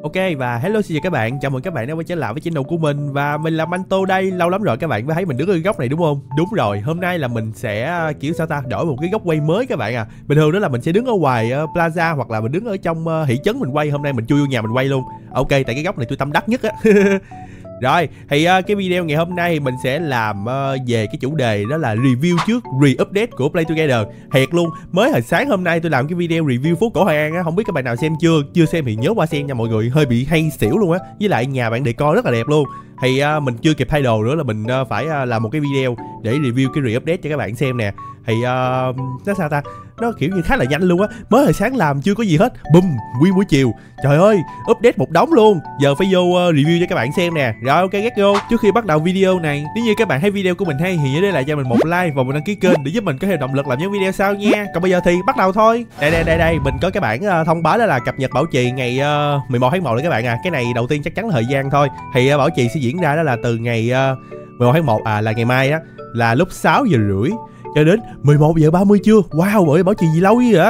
Ok và hello xin chào các bạn, chào mừng các bạn đã quay trở lại với channel của mình. Và mình là Manto đây, lâu lắm rồi các bạn mới thấy mình đứng ở góc này đúng không? Đúng rồi, hôm nay là mình sẽ kiểu sao ta, đổi một cái góc quay mới các bạn à. Bình thường đó là mình sẽ đứng ở ngoài Plaza hoặc là mình đứng ở trong thị trấn mình quay, hôm nay mình chui vô nhà mình quay luôn. Ok, tại cái góc này tôi tâm đắc nhất á. Rồi, thì cái video ngày hôm nay mình sẽ làm về cái chủ đề đó là review trước re-update của Play Together. Thiệt luôn, mới hồi sáng hôm nay tôi làm cái video review phố cổ Hội An á, không biết các bạn nào xem chưa? Chưa xem thì nhớ qua xem nha mọi người, hơi bị hay xỉu luôn á. Với lại nhà bạn decor rất là đẹp luôn. Thì mình chưa kịp thay đồ nữa là mình phải làm một cái video để review cái re-update cho các bạn xem nè. Thì nó sao ta, nó kiểu như khá là nhanh luôn á, mới hồi sáng làm chưa có gì hết, bùm nguyên buổi chiều, trời ơi update một đống luôn. Giờ phải vô review cho các bạn xem nè. Rồi ok, let's go. Trước khi bắt đầu video này, nếu như các bạn thấy video của mình hay thì nhớ để lại cho mình một like và một đăng ký kênh để giúp mình có thêm động lực làm những video sau nha. Còn bây giờ thì bắt đầu thôi. Đây mình có cái bản thông báo đó là cập nhật bảo trì ngày 11 tháng 1 rồi các bạn à. Cái này đầu tiên chắc chắn là thời gian thôi. Thì bảo trì sẽ diễn ra đó là từ ngày 11 tháng 1 là ngày mai đó, là lúc 6 giờ rưỡi cho đến 11 giờ 30 trưa. Wow, bởi bảo trì gì lâu vậy?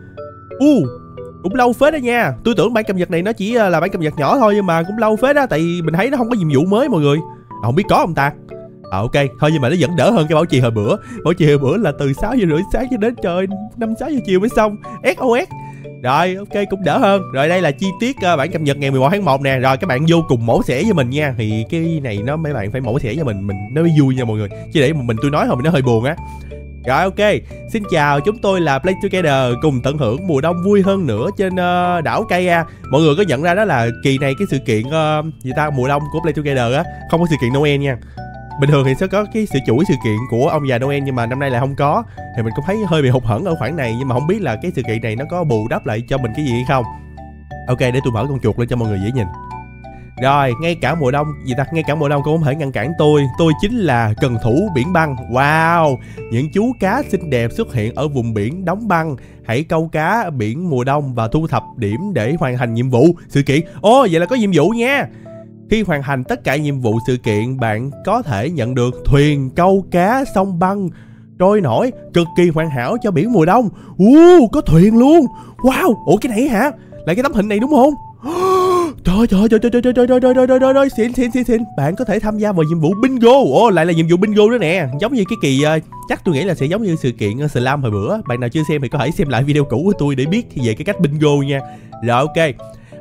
Cũng lâu phết đó nha. Tôi tưởng bản cập nhật này nó chỉ là bản cập nhật nhỏ thôi, nhưng mà cũng lâu phết đó. Tại vì mình thấy nó không có nhiệm vụ mới mọi người. Không biết có không ta? Ok, thôi nhưng mà nó vẫn đỡ hơn cái bảo trì hồi bữa. Bảo trì hồi bữa là từ 6 giờ rưỡi sáng cho đến trời 5-6 giờ chiều mới xong. SOS. Rồi ok, cũng đỡ hơn. Rồi đây là chi tiết bản cập nhật ngày 11 tháng 1 nè. Rồi các bạn vô cùng mổ xẻ với mình nha. Thì cái này nó mấy bạn phải mổ xẻ cho mình nó mới vui nha mọi người. Chứ để mình tôi nói thôi mình nó hơi buồn á. Rồi ok, xin chào, chúng tôi là Play Together, cùng tận hưởng mùa đông vui hơn nữa trên đảo Kaya. Mọi người có nhận ra đó là kỳ này cái sự kiện mùa đông của Play Together á, không có sự kiện Noel nha. Bình thường thì sẽ có cái chuỗi sự kiện của ông già Noel, nhưng mà năm nay là không có. Thì mình cũng thấy hơi bị hụt hẫng ở khoảng này, nhưng mà không biết là cái sự kiện này nó có bù đắp lại cho mình cái gì hay không. Ok, để tôi mở con chuột lên cho mọi người dễ nhìn. Rồi, ngay cả mùa đông cũng không thể ngăn cản tôi chính là cần thủ biển băng. Wow, những chú cá xinh đẹp xuất hiện ở vùng biển đóng băng. Hãy câu cá biển mùa đông và thu thập điểm để hoàn thành nhiệm vụ sự kiện. Vậy là có nhiệm vụ nha. Khi hoàn thành tất cả nhiệm vụ sự kiện, bạn có thể nhận được thuyền câu cá sông băng trôi nổi cực kỳ hoàn hảo cho biển mùa đông. Có thuyền luôn. Wow, cái này hả? Là cái tấm hình này đúng không? Trời, xịn. Bạn có thể tham gia vào nhiệm vụ bingo. Lại là nhiệm vụ bingo đó nè. Giống như cái kỳ chắc tôi nghĩ là sẽ giống như sự kiện slam hồi bữa. Bạn nào chưa xem thì có thể xem lại video cũ của tôi để biết về cái cách bingo nha. Rồi ok,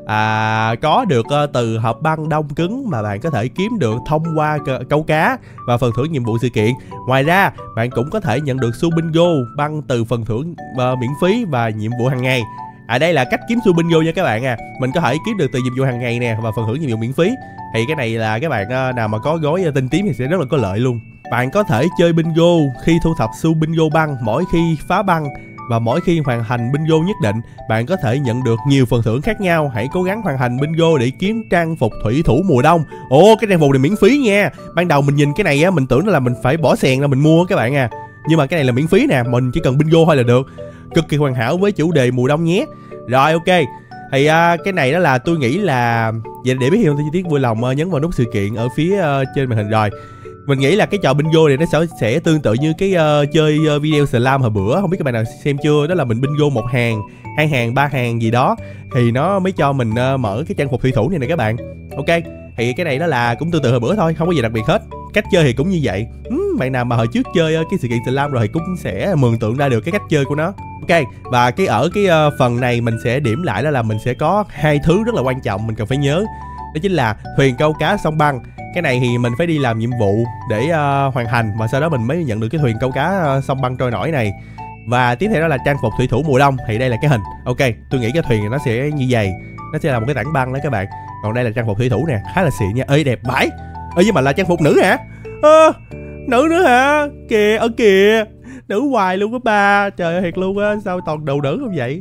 có được từ hộp băng đông cứng mà bạn có thể kiếm được thông qua câu cá và phần thưởng nhiệm vụ sự kiện. Ngoài ra bạn cũng có thể nhận được xu bingo băng từ phần thưởng miễn phí và nhiệm vụ hàng ngày. Đây là cách kiếm xu bingo nha các bạn à. Mình có thể kiếm được từ nhiệm vụ hàng ngày nè và phần thưởng nhiệm vụ miễn phí. Thì cái này là các bạn nào mà có gói tinh tím thì sẽ rất là có lợi luôn. Bạn có thể chơi bingo khi thu thập xu bingo băng mỗi khi phá băng, và mỗi khi hoàn thành bingo nhất định, bạn có thể nhận được nhiều phần thưởng khác nhau. Hãy cố gắng hoàn thành bingo để kiếm trang phục thủy thủ mùa đông. Cái trang phục này miễn phí nha. Ban đầu mình nhìn cái này á, mình tưởng là mình phải bỏ xèn ra mình mua các bạn à. Nhưng mà cái này là miễn phí nè, mình chỉ cần bingo thôi là được. Cực kỳ hoàn hảo với chủ đề mùa đông nhé. Rồi ok, thì cái này đó là tôi nghĩ là vậy. Để biết thêm chi tiết vui lòng nhấn vào nút sự kiện ở phía trên màn hình. Rồi mình nghĩ là cái trò bingo này nó sẽ tương tự như cái chơi video slam hồi bữa. Không biết các bạn nào xem chưa? Đó là mình bingo 1 hàng, 2 hàng, 3 hàng gì đó thì nó mới cho mình mở cái trang phục thủy thủ này nè các bạn. Ok, thì cái này đó là cũng tương tự hồi bữa thôi, không có gì đặc biệt hết. Cách chơi thì cũng như vậy. Bạn nào mà hồi trước chơi cái sự kiện slam rồi thì cũng sẽ mường tượng ra được cái cách chơi của nó. Ok, và ở cái phần này mình sẽ điểm lại đó là mình sẽ có 2 thứ rất là quan trọng mình cần phải nhớ. Đó chính là thuyền câu cá sông băng. Cái này thì mình phải đi làm nhiệm vụ để hoàn thành, và sau đó mình mới nhận được cái thuyền câu cá sông băng trôi nổi này. Và tiếp theo đó là trang phục thủy thủ mùa đông. Thì đây là cái hình. Ok, tôi nghĩ cái thuyền này nó sẽ như vậy. Nó sẽ là một cái tảng băng đó các bạn. Còn đây là trang phục thủy thủ nè, khá là xịn nha. Đẹp vãi. Nhưng mà là trang phục nữ hả? Nữ nữa hả? Kìa, ở kìa. Nữ hoài luôn á ba. Trời ơi thiệt luôn á, sao toàn đồ nữ không vậy?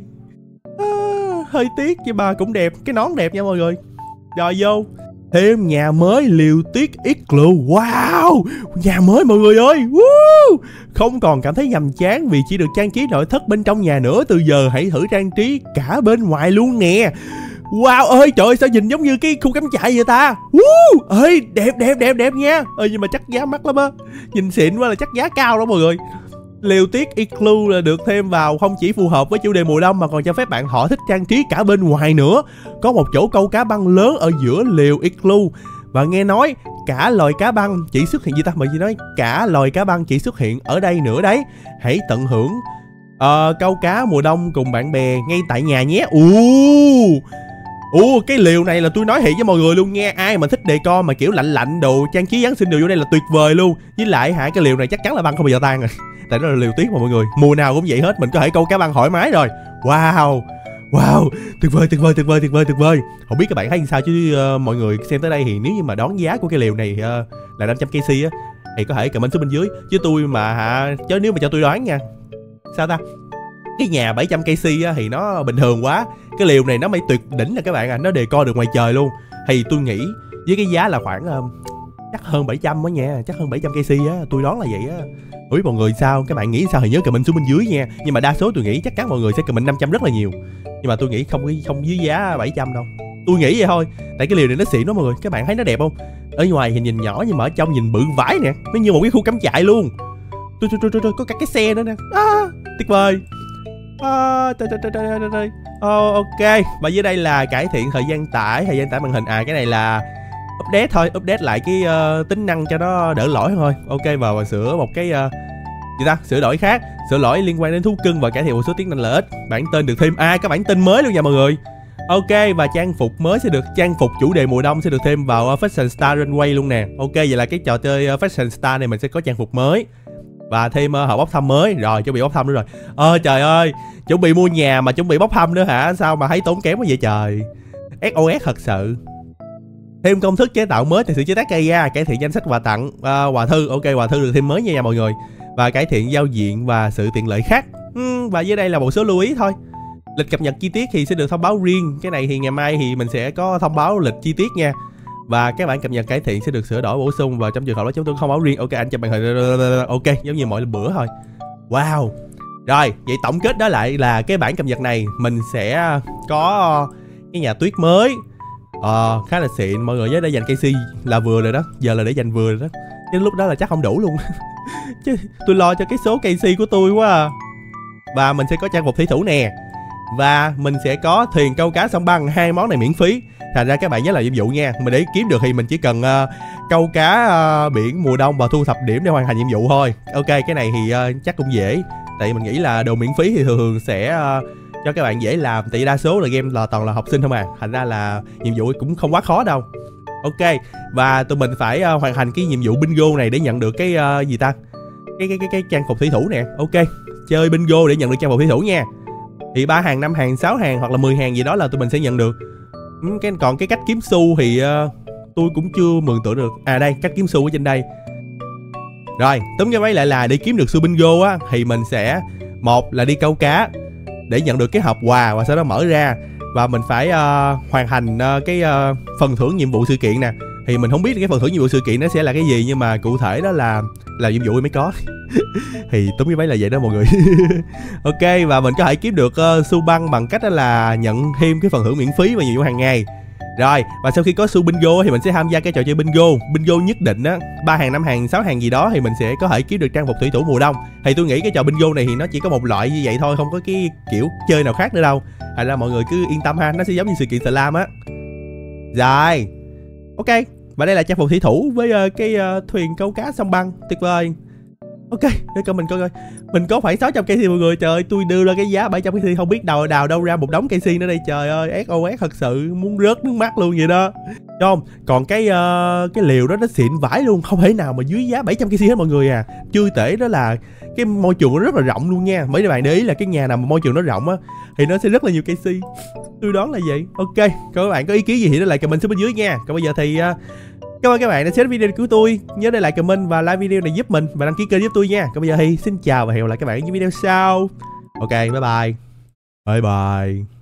Hơi tiếc nhưng mà cũng đẹp. Cái nón đẹp nha mọi người. Rồi vô. Thêm nhà mới liều tiết Igloo. Wow, nhà mới mọi người ơi. Woo! Không còn cảm thấy nhàm chán vì chỉ được trang trí nội thất bên trong nhà nữa. Từ giờ hãy thử trang trí cả bên ngoài luôn nè. Wow ơi, trời ơi, sao nhìn giống như cái khu cắm trại vậy ta. Đẹp nha. Nhưng mà chắc giá mắc lắm á. Nhìn xịn quá là chắc giá cao đó mọi người. Liều tuyết igloo là được thêm vào không chỉ phù hợp với chủ đề mùa đông mà còn cho phép bạn thỏa thích trang trí cả bên ngoài nữa. Có một chỗ câu cá băng lớn ở giữa liều igloo. Và nghe nói cả loài cá băng chỉ xuất hiện cả loài cá băng chỉ xuất hiện ở đây nữa đấy. Hãy tận hưởng câu cá mùa đông cùng bạn bè ngay tại nhà nhé. Cái liều này là tôi nói thiệt với mọi người luôn nha. Ai mà thích decor mà kiểu lạnh lạnh đồ trang trí Giáng sinh đồ vô đây là tuyệt vời luôn. Với lại cái liều này chắc chắn là băng không bao giờ tan rồi. Tại đó là liều tuyết mà mọi người. Mùa nào cũng vậy hết, mình có thể câu cá băng thoải mái rồi. Wow, tuyệt vời. Không biết các bạn thấy sao chứ mọi người xem tới đây thì nếu như mà đón giá của cái liều này là 500 KC á thì có thể comment xuống bên dưới. Chứ tôi mà chứ nếu mà cho tôi đoán nha, sao ta, cái nhà 700 KC á thì nó bình thường quá. Cái liều này nó mới tuyệt đỉnh là các bạn à, nó decor được ngoài trời luôn. Thì tôi nghĩ với cái giá là khoảng chắc hơn 700 á nha, chắc hơn 700 KC á, tôi đoán là vậy á. Ủa mọi người sao? Các bạn nghĩ sao thì nhớ comment xuống bên dưới nha. Nhưng mà đa số tôi nghĩ chắc chắn mọi người sẽ comment 500 rất là nhiều. Nhưng mà tôi nghĩ không dưới giá 700 đâu. Tôi nghĩ vậy thôi. Tại cái liều này nó xịn đó mọi người. Các bạn thấy nó đẹp không? Ở ngoài thì nhìn nhỏ nhưng mà ở trong nhìn bự vãi nè. Nó như một cái khu cắm trại luôn. Có cả cái xe nữa nè. Tuyệt vời. Ok. Và dưới đây là cải thiện thời gian tải màn hình. Cái này là update thôi, update lại cái tính năng cho nó đỡ lỗi thôi. Ok, và sửa một cái sửa đổi khác, sửa lỗi liên quan đến thú cưng và cải thiện một số tính năng lợi ích. Bản tên được thêm các bản tin mới luôn nha mọi người. Ok, và trang phục mới sẽ được, trang phục chủ đề mùa đông sẽ được thêm vào Fashion Star Runway luôn nè. Ok, vậy là cái trò chơi Fashion Star này mình sẽ có trang phục mới và thêm hộp bốc thăm mới. Rồi, chuẩn bị bốc thăm nữa rồi. Trời ơi, chuẩn bị mua nhà mà chuẩn bị bốc thăm nữa hả? Sao mà thấy tốn kém quá vậy trời. SOS thật sự. Thêm công thức chế tạo mới từ sự chế tác cây ra, cải thiện danh sách quà tặng, quà thư. Ok, quà thư được thêm mới nha mọi người. Và cải thiện giao diện và sự tiện lợi khác. Và dưới đây là một số lưu ý thôi. Lịch cập nhật chi tiết thì sẽ được thông báo riêng. Cái này thì ngày mai thì mình sẽ có thông báo lịch chi tiết nha. Và các bản cập nhật cải thiện sẽ được sửa đổi bổ sung, và trong trường hợp đó chúng tôi không báo riêng. Ok, anh cho màn hình. Ok, giống như mọi bữa thôi. Wow. Rồi, vậy tổng kết đó lại là cái bản cập nhật này mình sẽ có cái nhà tuyết mới. Khá là xịn. Mọi người nhớ để dành KC là vừa rồi đó. Giờ là để dành vừa rồi đó. Chứ lúc đó là chắc không đủ luôn. Chứ tôi lo cho cái số KC của tôi quá à. Và mình sẽ có trang phục thủy thủ nè. Và mình sẽ có thuyền câu cá sông băng. Hai món này miễn phí. Thành ra các bạn nhớ làm nhiệm vụ nha. Mình để kiếm được thì mình chỉ cần câu cá biển mùa đông và thu thập điểm để hoàn thành nhiệm vụ thôi. Ok, cái này thì chắc cũng dễ. Tại mình nghĩ là đồ miễn phí thì thường sẽ cho các bạn dễ làm. Tại đa số là game là toàn là học sinh không à. Thành ra là nhiệm vụ cũng không quá khó đâu. Ok, và tụi mình phải hoàn thành cái nhiệm vụ bingo này để nhận được cái gì ta, cái trang phục thủy thủ nè. Ok, chơi bingo để nhận được trang phục thủy thủ nha. Thì 3 hàng, 5 hàng, 6 hàng hoặc là 10 hàng gì đó là tụi mình sẽ nhận được. Còn cái cách kiếm xu thì tôi cũng chưa mường tượng được. Đây, cách kiếm xu ở trên đây. Rồi, túm cái váy lại là để kiếm được xu bingo á thì mình sẽ, một là đi câu cá để nhận được cái hộp quà và sau đó mở ra. Và mình phải hoàn thành cái phần thưởng nhiệm vụ sự kiện nè. Thì mình không biết cái phần thưởng nhiệm vụ sự kiện nó sẽ là cái gì, nhưng mà cụ thể đó là nhiệm vụ mới có. Thì túm cái váy là vậy đó mọi người. Ok, và mình có thể kiếm được xu băng bằng cách đó là nhận thêm cái phần thưởng miễn phí và nhiệm vụ hàng ngày. Rồi, và sau khi có xu bingo thì mình sẽ tham gia cái trò chơi bingo nhất định á, 3 hàng, 5 hàng, 6 hàng gì đó thì mình sẽ có thể kiếm được trang phục thủy thủ mùa đông. Thì tôi nghĩ cái trò bingo này thì nó chỉ có một loại như vậy thôi, không có cái kiểu chơi nào khác nữa đâu. Thành ra mọi người cứ yên tâm ha, nó sẽ giống như sự kiện Slam á. Rồi. Ok, và đây là trang phục thủy thủ với cái thuyền câu cá sông băng, tuyệt vời. Ok, để coi mình coi mình có khoảng 600 KC mọi người. Trời ơi, tôi đưa ra cái giá 700 KC không biết đào đâu ra một đống KC nữa đây. Trời ơi, SOS thật sự muốn rớt nước mắt luôn vậy đó. Đúng không? Còn cái liều đó nó xịn vãi luôn, không thể nào mà dưới giá 700 KC hết mọi người à. Chưa tể đó là cái môi trường nó rất là rộng luôn nha. Mấy bạn để ý là cái nhà nào mà môi trường nó rộng á thì nó sẽ rất là nhiều KC. Tôi đoán là vậy. Ok, các bạn có ý kiến gì thì để lại comment xuống bên dưới nha. Còn bây giờ thì cảm ơn các bạn đã xem video của tôi. Nhớ để lại comment và like video này giúp mình và đăng ký kênh giúp tôi nha. Còn bây giờ thì xin chào và hẹn gặp lại các bạn ở những video sau. Ok, bye bye. Bye bye.